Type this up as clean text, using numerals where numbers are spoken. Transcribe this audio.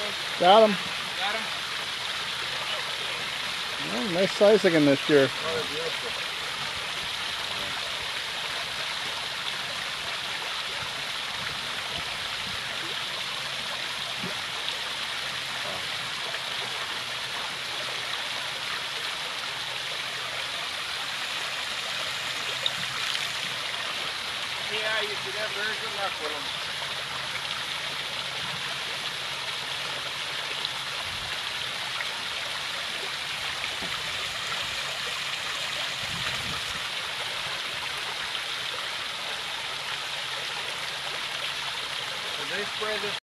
Got him. Got him. Oh, nice size again this year. Oh, they're beautiful. Yeah, you should have very good luck with them. Did they spray this